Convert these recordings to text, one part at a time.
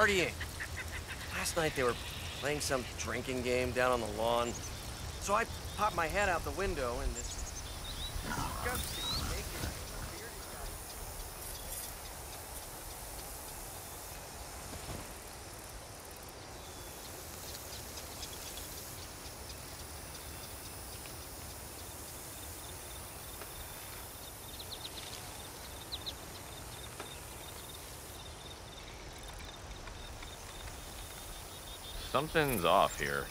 partying. Last night they were playing some drinking game down on the lawn. So I popped my head out the window and this disgusting naked bearded guy. Something's off here.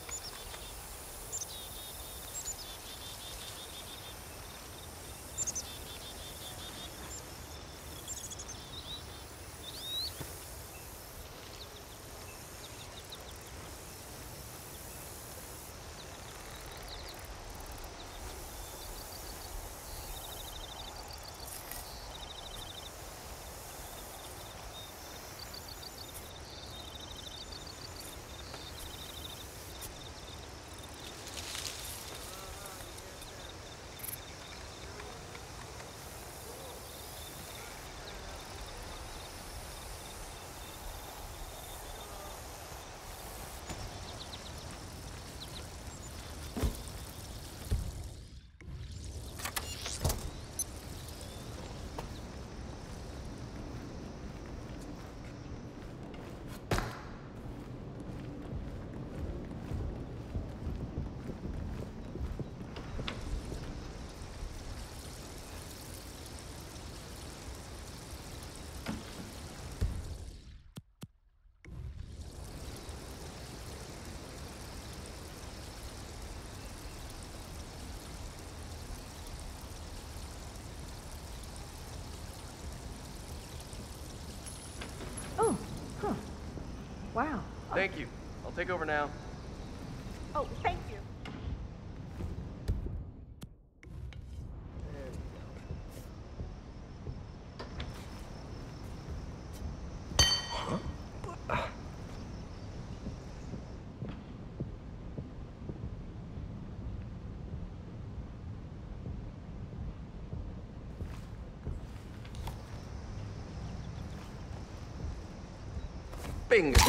Oh, huh. Wow. Thank you. I'll take over now. Oh, thank you. Bingo.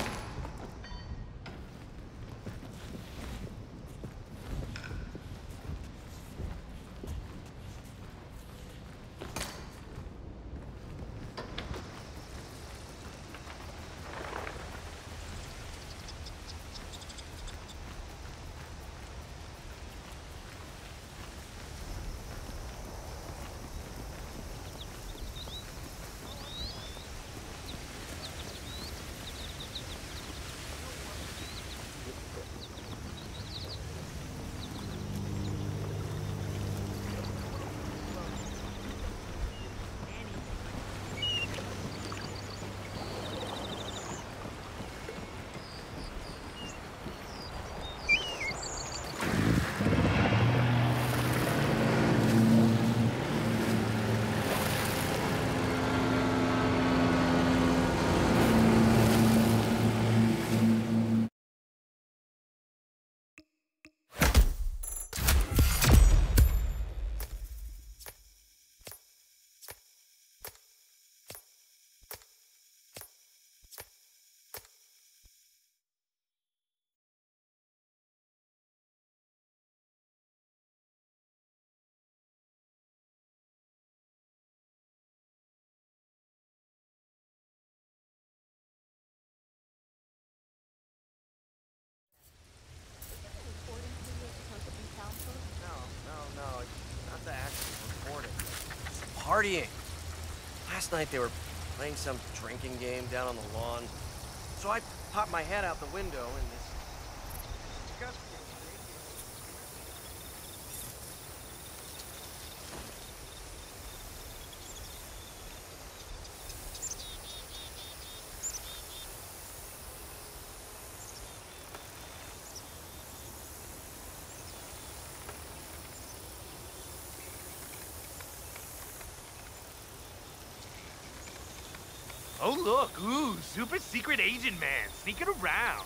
No. It's not the actual recording. Just partying. Last night they were playing some drinking game down on the lawn. So I popped my head out the window and this disgusting Oh look, ooh, super secret agent man, sneaking around.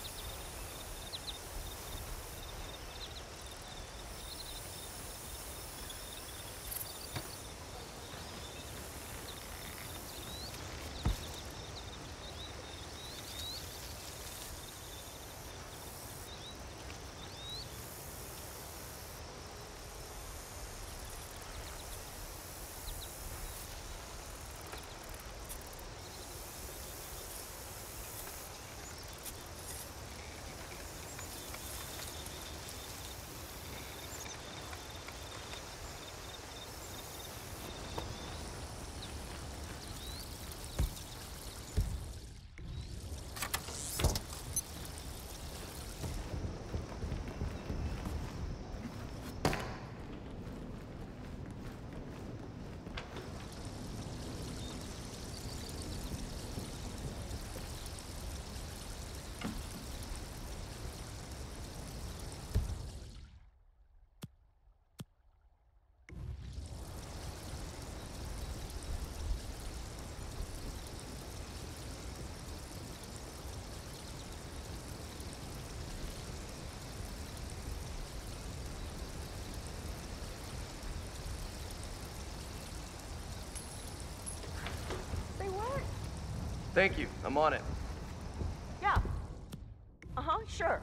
Thank you. I'm on it. Yeah. Uh-huh, sure.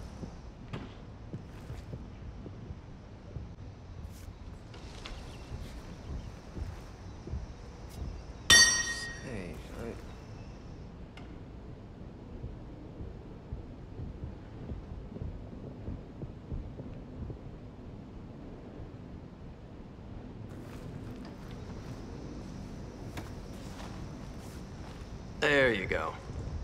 Hey, There you go.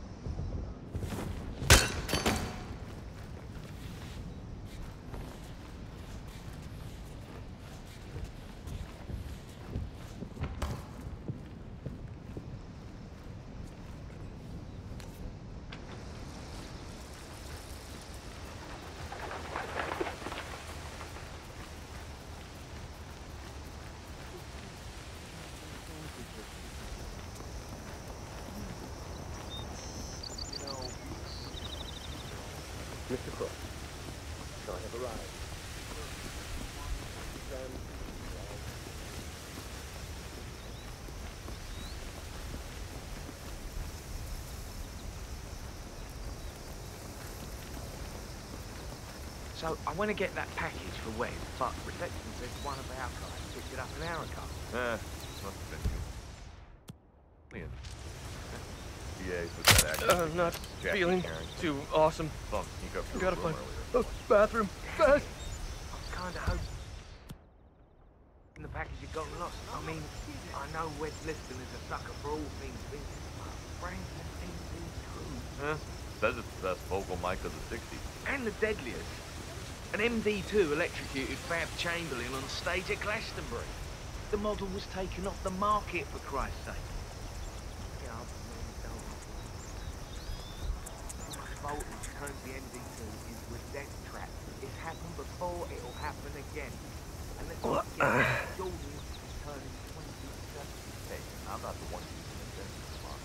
Mr. Crook, I have arrived. So, I want to get that package for Webb, but reception says one of our guys picked it up an hour ago. Must have been you. Ian. DA's with that actor. I'm not Jackie feeling Karen. too awesome. Bum, sneak up to Gotta her room find earlier. a bathroom. Fast! I was kind of hoping the package had gotten lost. I mean, I know Wes Liston is a sucker for all things vintage, but Franklin MD true. Says it's the best vocal mic of the 60s. And the deadliest. An MD2 electrocuted Fab Chamberlain on stage at Glastonbury. The model was taken off the market, for Christ's sake. Yeah, Thomas Voltage turns the MD2 into a death trap. It's happened before, it'll happen again. And let's not forget, Jordan is turning 27. Hey, I'm not the one using the desk spot.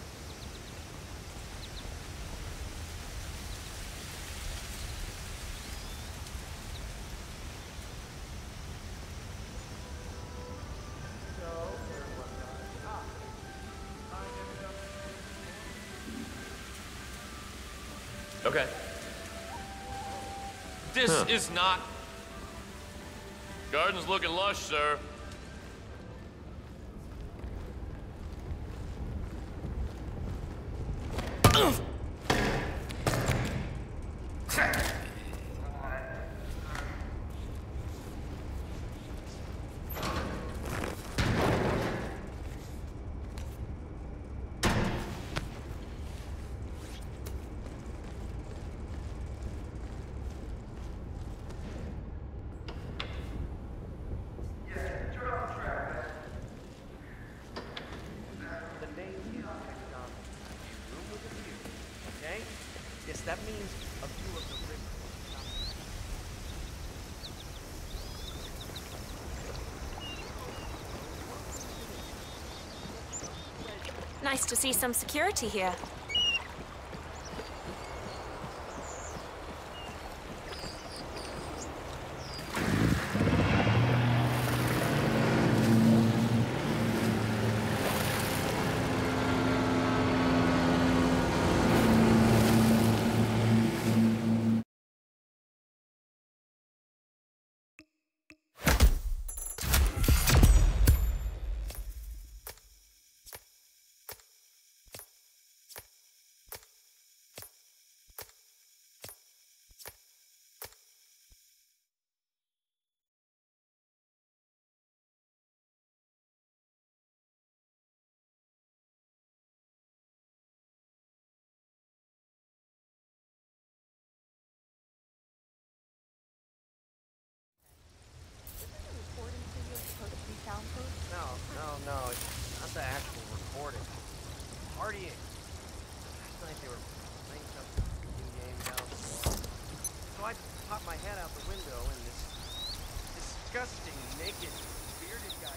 Okay. This is not... Garden's looking lush, sir. Okay? Yes, that means a view of the river. Nice to see some security here. Recording studio supposed to be soundproof? No, it's not the actual recording. Partying. Last night they were playing some drinking game down the lawn. So I popped my head out the window and this disgusting, naked, bearded guy.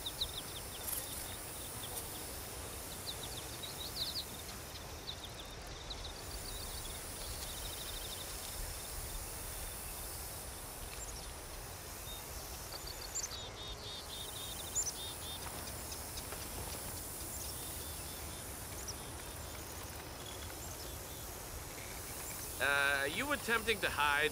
you attempting to hide?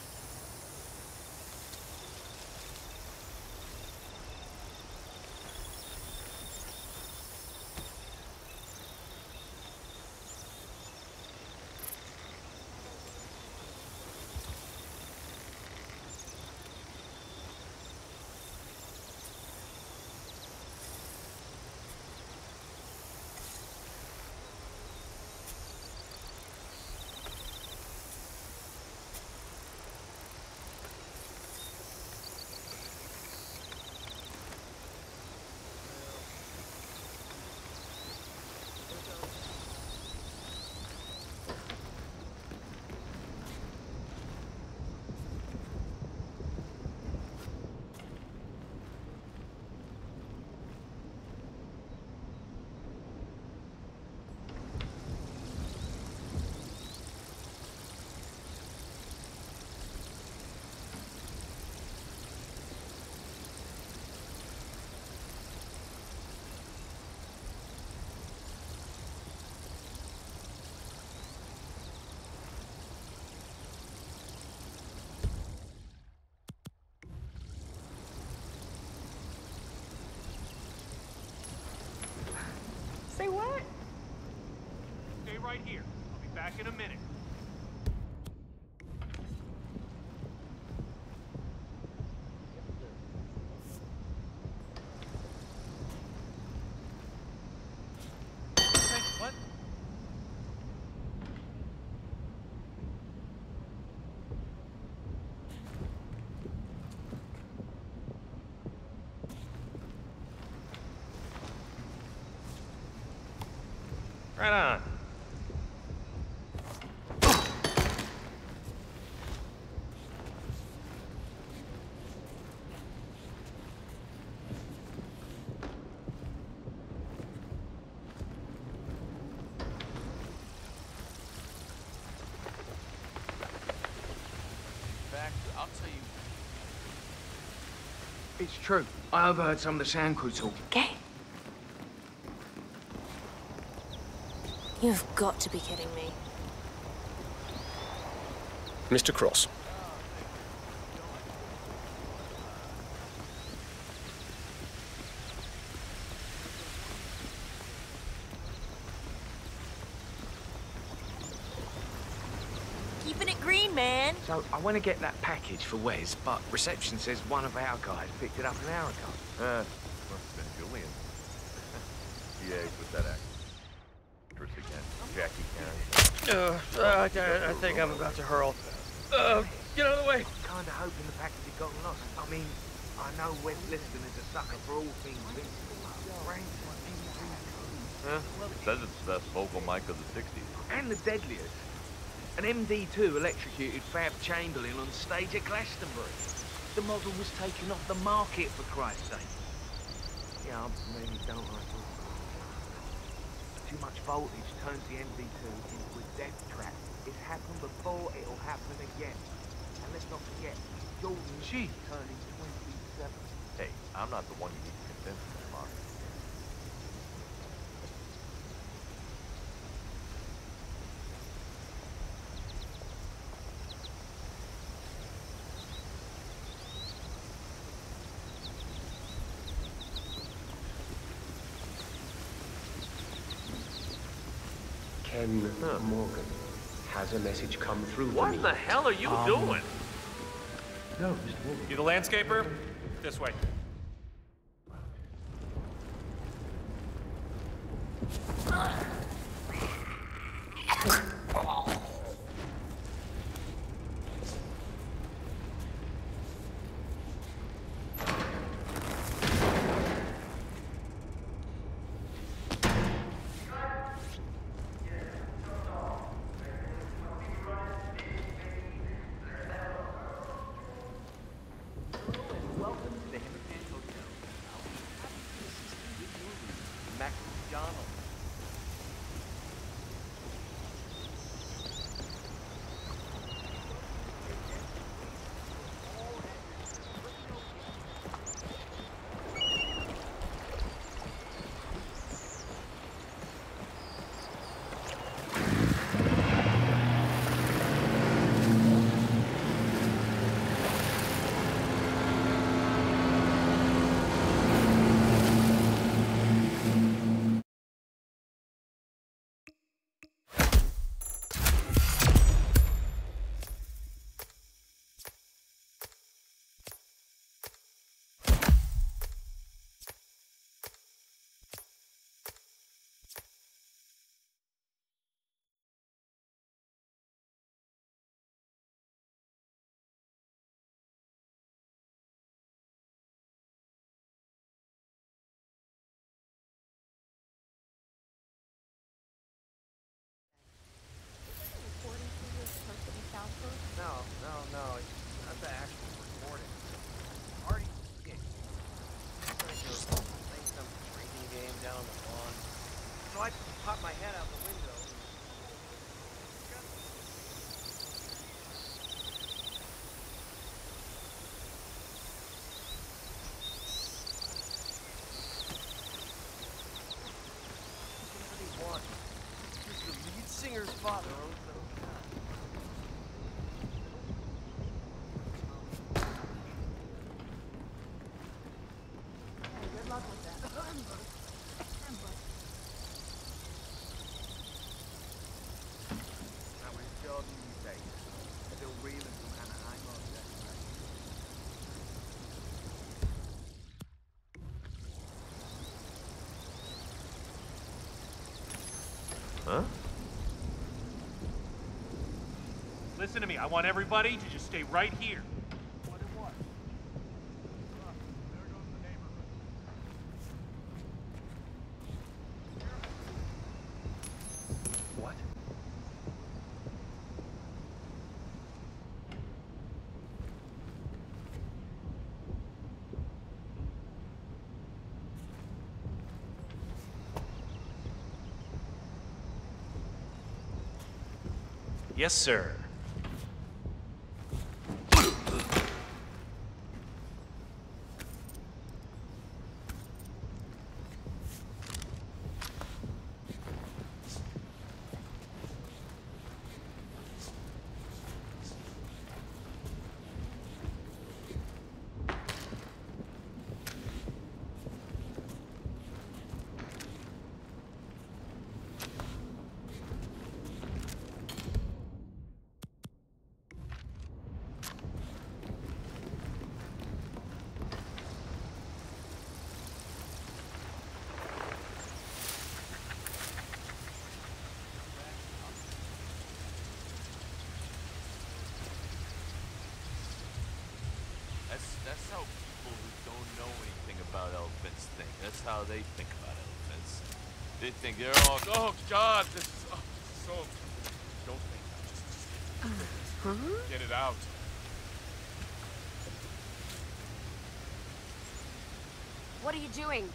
Say what? Stay right here. I'll be back in a minute. What? Right on. I'll tell you. It's true. I overheard some of the Sand Crew talk. Okay. You've got to be kidding me. Mr. Cross. Keeping it green, man. So I want to get that package for Wes, but reception says one of our guys picked it up an hour ago. Must have been Julian. DA, what's that act? Actress again. Jackie Karen. I think I'm about to hurl. Get out of the way. Kinda hoping the package had gotten lost. I mean, I know Wes Liston is a sucker for all things Invincible. Huh? It says it's the best vocal mic of the 60s. And the deadliest. An MD2 electrocuted Fab Chamberlain on stage at Glastonbury. The model was taken off the market, for Christ's sake. Yeah, I really don't like it. Too much voltage turns the MD2 into a death trap. It's happened before, it'll happen again. And let's not forget, Jordan's turning 27. Hey, I'm not the one you need to convince, Mark. Ken Morgan. Has a message come through for me? What the hell are you doing? No, Mr. Morgan. You the landscaper? This way. McDonald. father owes those guys. Hey, good luck with that. That was Jordan Day. Still reeling from Anaheim on that night. Huh? Listen to me. I want everybody to just stay right here. What and what? There goes the neighborhood. What? Yes, sir. That's how people who don't know anything about elephants think. That's how they think about elephants. They think they're all, oh God, this is so. Don't think. Just get it out. What are you doing?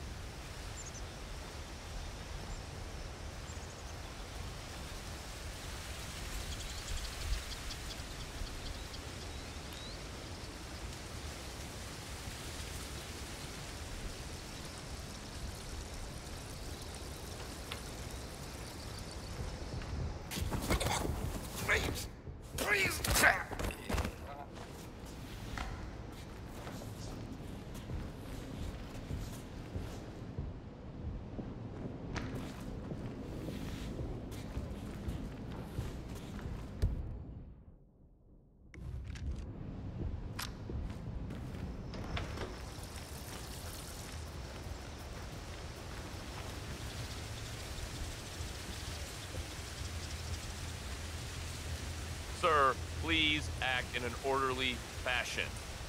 Sir, please act in an orderly fashion.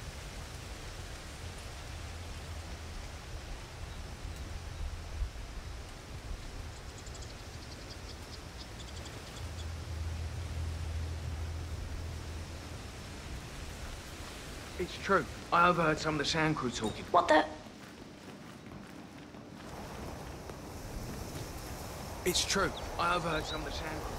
It's true. I overheard some of the sound crew talking. What the? It's true. I overheard some of the sound crew.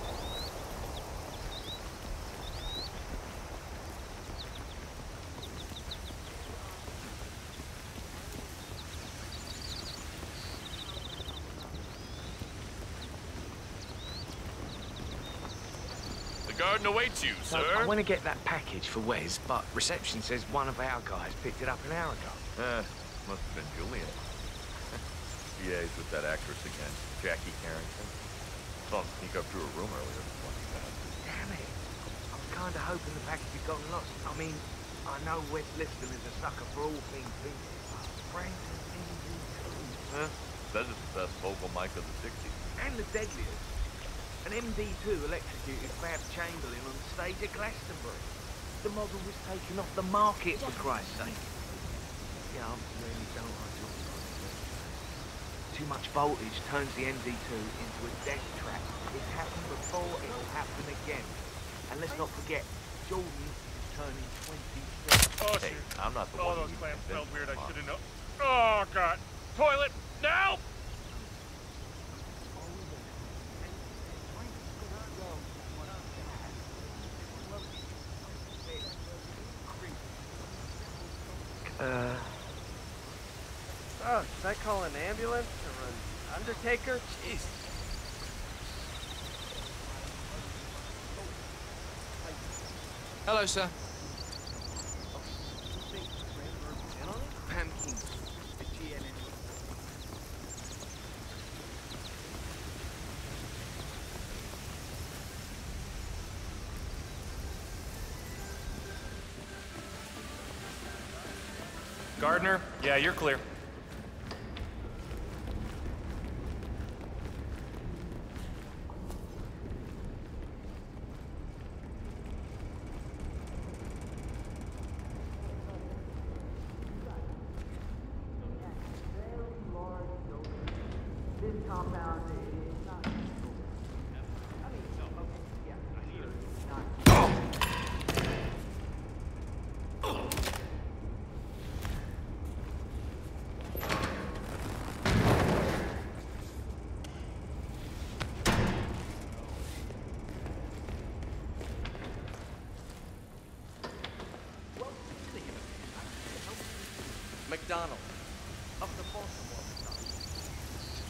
The garden awaits you, So sir. I want to get that package for Wes, but reception says one of our guys picked it up an hour ago. Must have been Julian. He's with that actress again, Jackie Carrington. Saw him sneak up through a room earlier this morning. Damn it. I was kind of hoping the package had gotten lost. I mean, I know Wes Liston is a sucker for all things vintage. Francis MD2. Says it's the best vocal mic of the 60s. And the deadliest. An MD2 electrocuted Fab Chamberlain on stage at Glastonbury. The model was taken off the market, for Christ's sake. Yeah, I really don't like talking about it. Too much voltage turns the MD2 into a death trap. It's happened before, it'll happen again. And let's not forget, Jordan is turning 26. Oh, Hey, shoot. I'm not the Oh, one those who clams convinced smelled weird. I them. should have known. Oh, God. Toilet, now! Oh, should I call an ambulance or an undertaker? Jesus. Hello, sir. Pam King, the GNN. Gardner? Yeah, you're clear. McDonald. Up the Baltimore McDonald.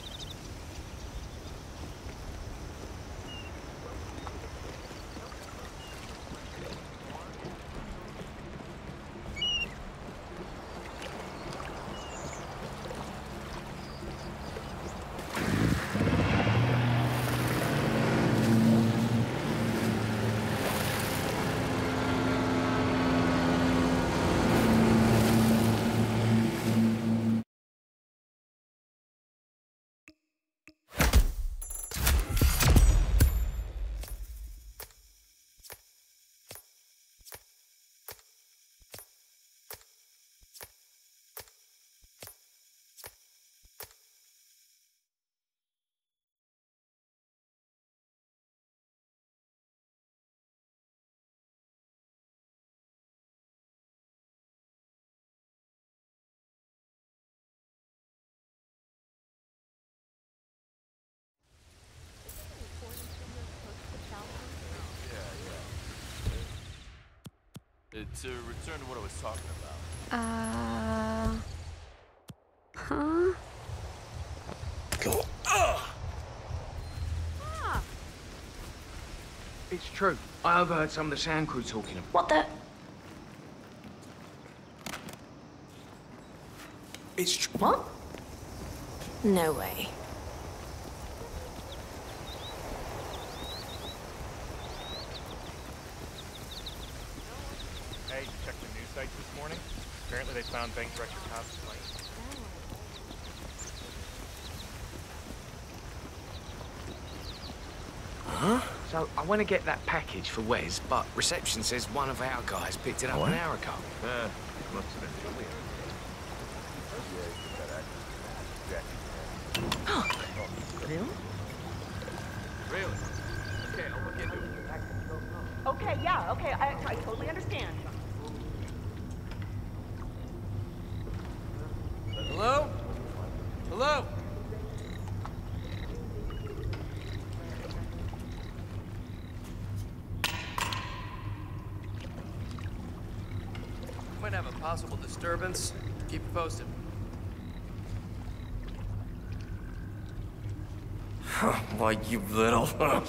To return to what I was talking about. Huh? It's true. I overheard some of the sound crew talking about. What the? It's true. What? No way. Hey, you checked the news sites this morning? Apparently they found bank director Cobb's plane. Huh? So, I want to get that package for Wes, but reception says one of our guys picked it up an hour ago. Must have been Julian. Really? Really? Okay, I'll look into it. Okay, yeah, okay, I totally understand. Hello? Hello? Might have a possible disturbance. Keep it posted. Why, you little...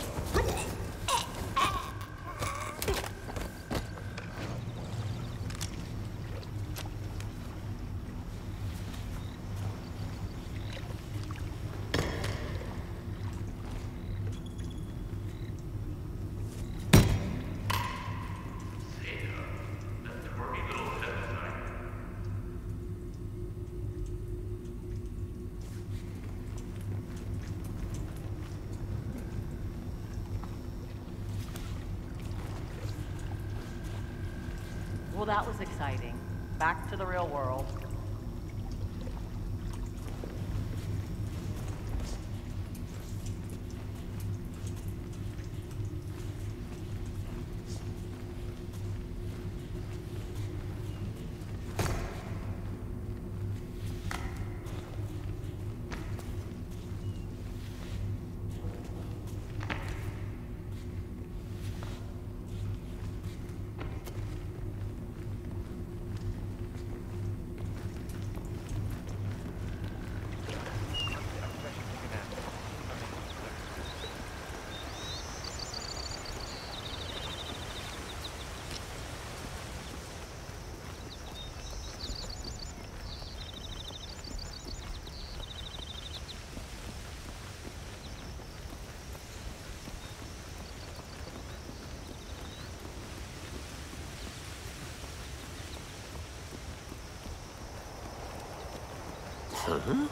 Well, that was exciting. Back to the real world. Huh?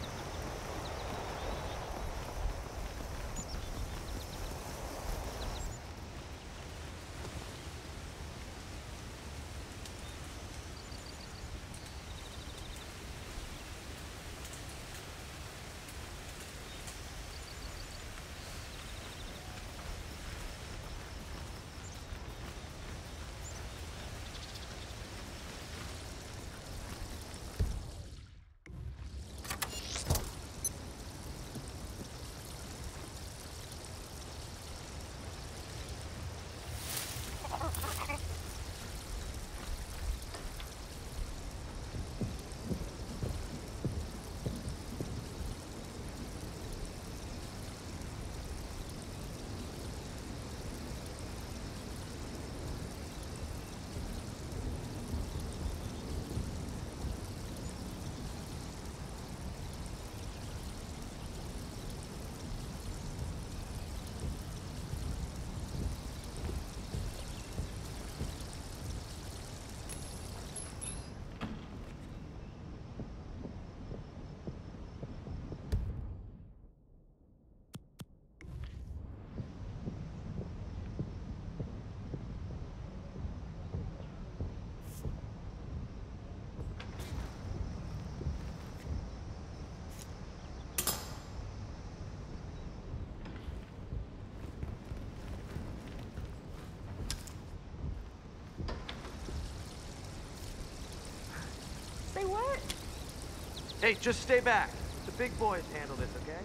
Say what? Hey, just stay back. The big boys handle this, okay?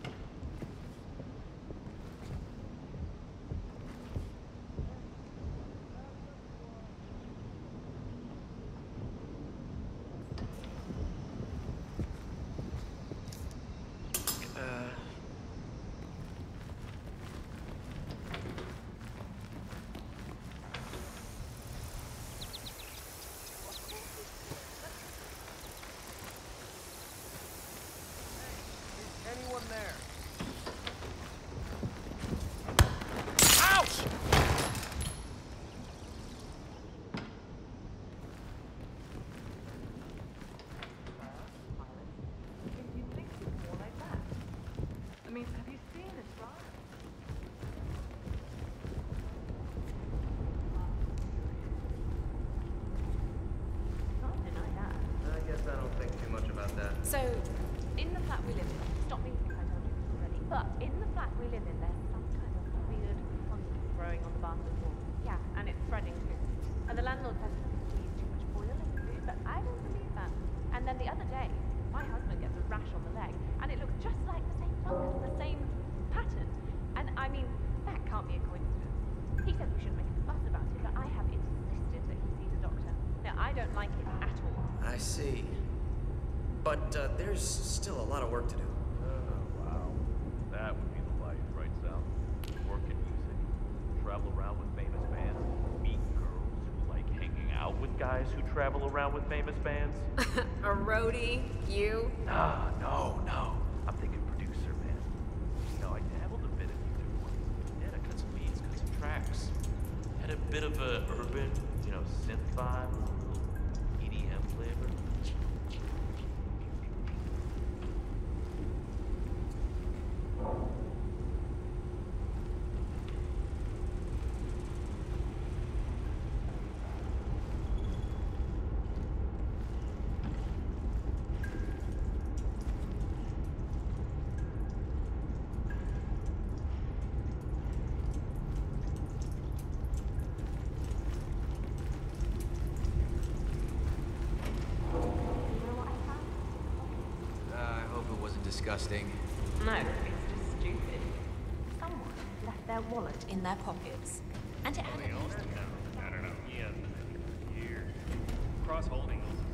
Anyone there? Ouch! You'd think it's more like that. I mean, have you seen this, right? Can't deny that. I guess I don't think too much about that. So, In the flat we live in, stop me if I told you this already, but in the flat we live in, there's some kind of weird fungus growing on the bathroom wall. Yeah, and it's spreading too. And the landlord says we use too much oil in the food, but I don't believe that. And then the other day, my husband gets a rash on the leg, and it looks just like the same fungus, the same pattern. And I mean, that can't be a coincidence. He says we shouldn't make a fuss about it, but I have insisted that he sees a doctor. Now, I don't like it at all. I see. But there's still a lot of work to do. Oh, wow. That would be the life, right, Sal? Work in music, travel around with famous bands, meet girls who like hanging out with guys who travel around with famous bands. a roadie, you? No. I'm thinking producer, man. You know, I dabbled a bit in music once. Yeah, I cut some beats, cut some tracks. Had a bit of a urban, synth vibe, a little EDM flavor. I hope it wasn't disgusting. No, it's just stupid. Someone left their wallet in their pockets. And it had a I don't know. He hasn't been here for years. Cross Holdings